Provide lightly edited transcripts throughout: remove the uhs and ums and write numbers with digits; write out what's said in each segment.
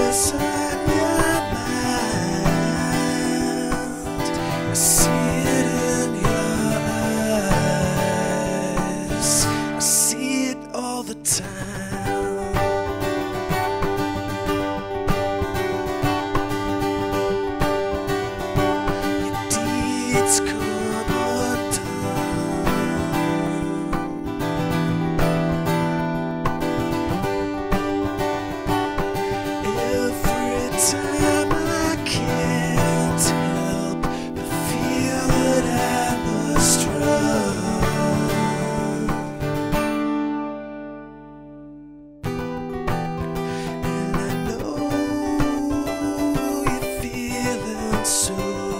what's on your mind. I see it in your eyes. I see it all the time. Your deeds come undone. Every time I can't help but feel that I must run. And I know you're feeling so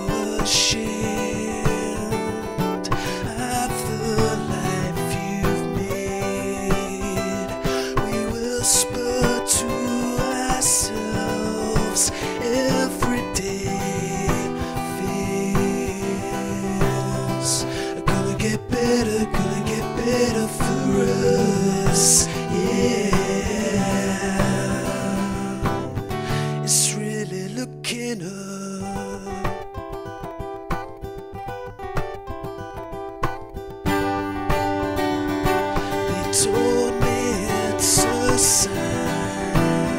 ashamed of the life you've made. We whisper to ourselves every day feels gonna get better for us. Yeah, it's really looking up. They told me it's a sign.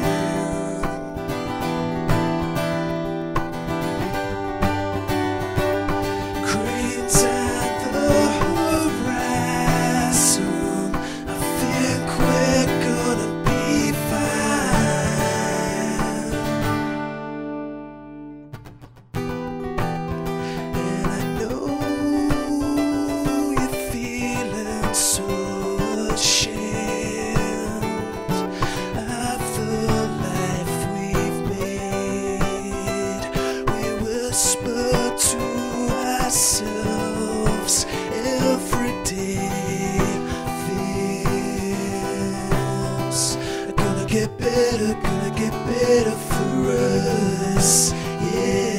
Cranes at the horizon. I think we're gonna be fine. And I know you're feeling so ashamed of the life we've made. We whisper to ourselves every day feels gonna get better for us. Yeah.